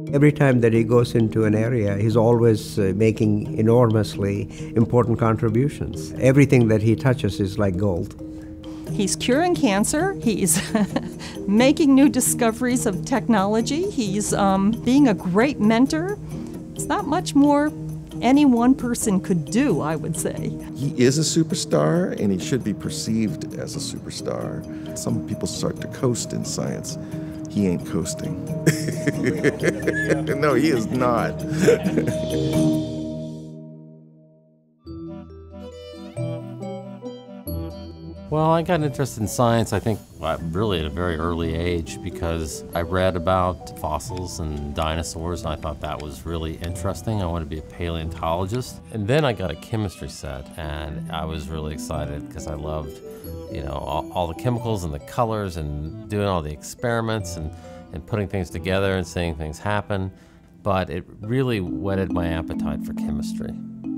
Every time that he goes into an area, he's always making enormously important contributions. Everything that he touches is like gold. He's curing cancer. He's making new discoveries of technology. He's being a great mentor. It's not much more any one person could do, I would say. He is a superstar, and he should be perceived as a superstar. Some people start to coast in science. He ain't coasting. No, he is not. Well, I got interested in science, I think, really at a very early age because I read about fossils and dinosaurs, and I thought that was really interesting. I wanted to be a paleontologist. And then I got a chemistry set, and I was really excited because I loved, all the chemicals and the colors and doing all the experiments and putting things together and seeing things happen. But it really whetted my appetite for chemistry.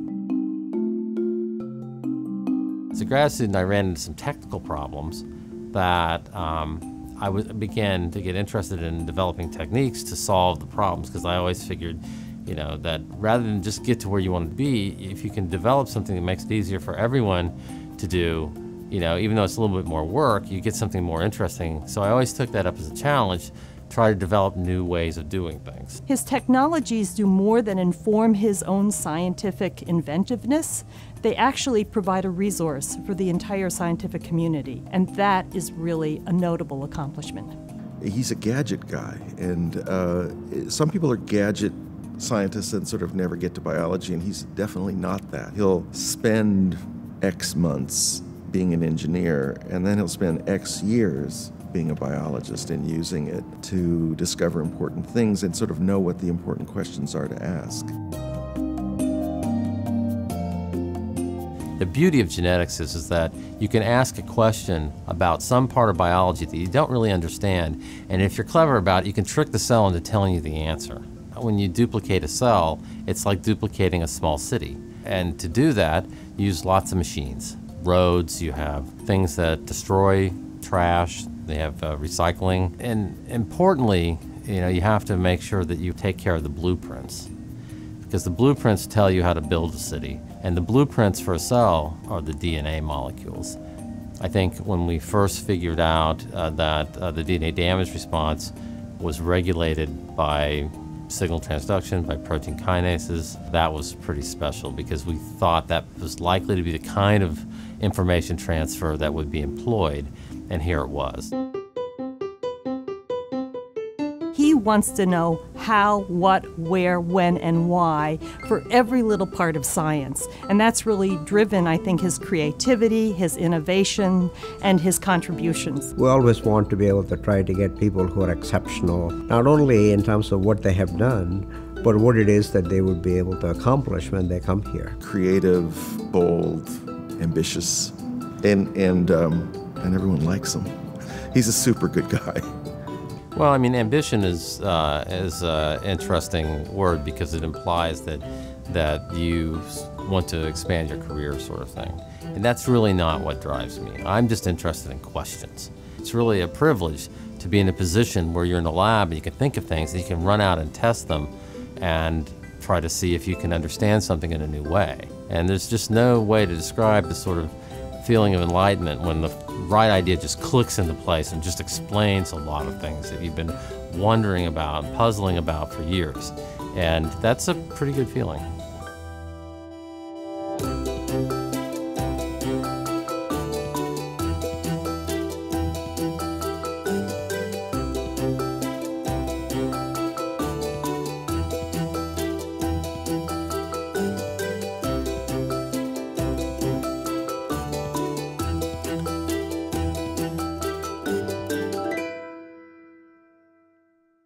As a grad student, I ran into some technical problems that I began to get interested in developing techniques to solve the problems, because I always figured, that rather than just get to where you want to be, if you can develop something that makes it easier for everyone to do, even though it's a little bit more work, you get something more interesting. So I always took that up as a challenge, try to develop new ways of doing things. His technologies do more than inform his own scientific inventiveness. They actually provide a resource for the entire scientific community, and that is really a notable accomplishment. He's a gadget guy, and some people are gadget scientists and sort of never get to biology, and he's definitely not that. He'll spend X months being an engineer, and then he'll spend X years being a biologist and using it to discover important things and sort of know what the important questions are to ask. The beauty of genetics is that you can ask a question about some part of biology that you don't really understand, and if you're clever about it, you can trick the cell into telling you the answer. When you duplicate a cell, it's like duplicating a small city. And to do that, you use lots of machines. Roads, you have things that destroy trash, they have recycling, and importantly, you have to make sure that you take care of the blueprints, because the blueprints tell you how to build a city, and the blueprints for a cell are the DNA molecules. I think when we first figured out that the DNA damage response was regulated by signal transduction, by protein kinases, that was pretty special, because we thought that was likely to be the kind of information transfer that would be employed, and here it was. He wants to know how, what, where, when, and why for every little part of science. And that's really driven, I think, his creativity, his innovation, and his contributions. We always want to be able to try to get people who are exceptional, not only in terms of what they have done, but what it is that they would be able to accomplish when they come here. Creative, bold, ambitious, and everyone likes him. He's a super good guy. Well, I mean, ambition is an interesting word, because it implies that you want to expand your career, sort of thing. And that's really not what drives me. I'm just interested in questions. It's really a privilege to be in a position where you're in a lab and you can think of things and you can run out and test them and try to see if you can understand something in a new way. And there's just no way to describe the sort of feeling of enlightenment when the right idea just clicks into place and just explains a lot of things that you've been wondering about, puzzling about for years. And that's a pretty good feeling.